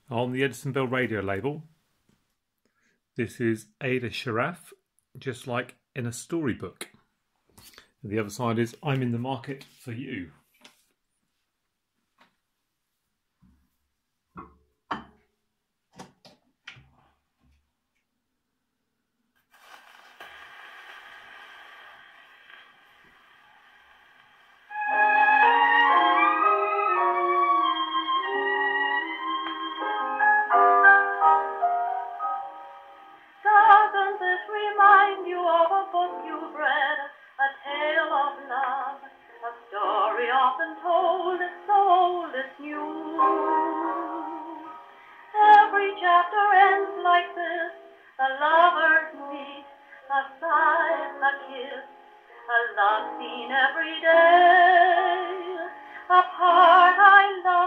On the Edisonville radio label, this is Ada Sharaf, just like in a storybook. And the other side is I'm in the market for you. Doesn't this remind you of a book you've read? A tale of love, a story often told, it's so old it's new. Every chapter ends like this, the lovers meet, a sigh, a kiss, a love scene every day. A part I love.